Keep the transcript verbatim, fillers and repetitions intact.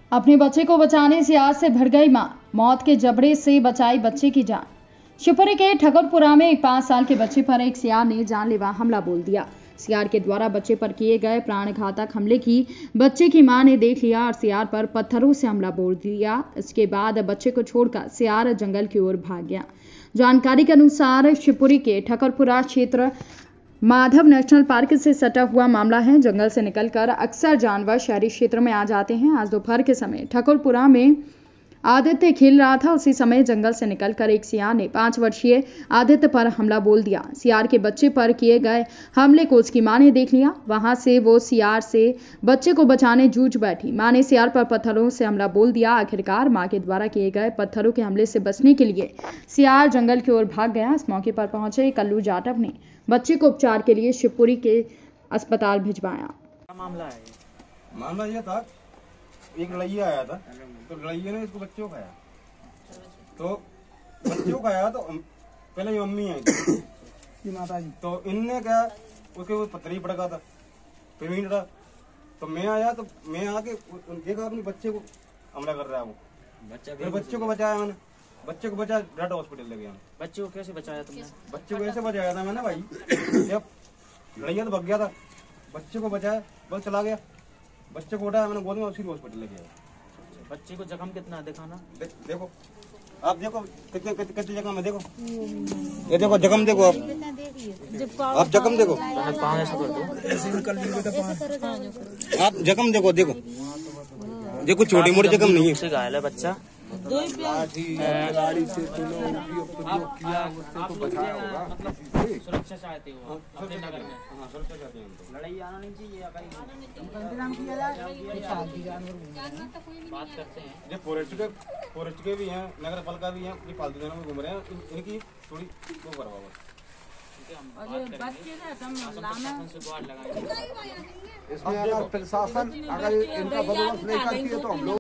अपने बच्चे को बचाने से आज से भर गई मां, मौत के जबड़े से बचाई बच्चे की जान। शिवपुरी के ठकुरपुरा में एक पांच साल के बच्चे पर एक सियार ने जानलेवा हमला बोल दिया। सियार के द्वारा बच्चे पर किए गए प्राणघातक हमले की बच्चे की मां ने देख लिया और सियार पर पत्थरों से हमला बोल दिया। इसके बाद बच्चे को छोड़कर सियार जंगल की ओर भाग गया। जानकारी के अनुसार शिवपुरी के ठकुरपुरा क्षेत्र माधव नेशनल पार्क से सटा हुआ मामला है। जंगल से निकलकर अक्सर जानवर शहरी क्षेत्र में आ जाते हैं। आज दोपहर के समय ठकुरपुरा में आदित्य खेल रहा था। उसी समय जंगल से निकलकर एक सियार ने पांच वर्षीय आदित्य पर हमला बोल दिया। सियार के बच्चे पर किए गए हमले को उसकी मां ने देख लिया। वहां से वो सियार से बच्चे को बचाने जूझ बैठी। मां ने सियार पर पत्थरों से हमला बोल दिया। आखिरकार मां के द्वारा किए गए पत्थरों के हमले से बचने के लिए सियार जंगल की ओर भाग गया। इस मौके पर पहुंचे कल्लू जाटव ने बच्चे को उपचार के लिए शिवपुरी के अस्पताल भिजवाया। मामला है मामला ये था, एक लड़ाई आया था तो लड़ाई ने इसको बच्चे को खाया। तो बच्चे को खाया तो पहले ये मम्मी आई थी माता जी, तो इनने क्या उसके वो पत्थरी पड़का था पेमेंट था। तो मैं आया तो मैं आके देखा अपने बच्चे को हमला कर रहा है वो बच्चा। फिर बच्चे को बचाया मैंने, बच्चे को बचा डाटा हॉस्पिटल ले गया। बच्चे को कैसे बचाया तुमने? बच्चे को ऐसे बचाया था मैंने भाई, जब लड़ाई तो भाग गया था, बच्चे को बचाया, बस चला गया। बच्चे को उठाया मैंने गोद में, उसी हॉस्पिटल ले गया। बच्चे को जख्म कितना दिखाना? दे, देखो आप देखो कितने कितने जख्म में, देखो ये देखो जख्म, देखो आप आप जख्म देखो, पाँव ऐसा कर दो। आप जख्म देखो, देखो देखो छोटे मोटे जख्म नहीं है। से घायल है बच्चा। गाड़ी से सुरक्षा चाहते हो अपने नगर में? हाँ, सुरक्षा चाहते हैं। लड़ाई आना नहीं चाहिए। बात करते हैं जो फॉरेस्ट के फॉरेस्ट के भी हैं, नगर पालिका भी हैं, ये पालतू जानवर में घूम रहे हैं, इन, इनकी थोड़ी वो करवाओ। इसमें अगर प्रशासन अगर इनका बंदोबस्त नहीं करती है तो हम लोग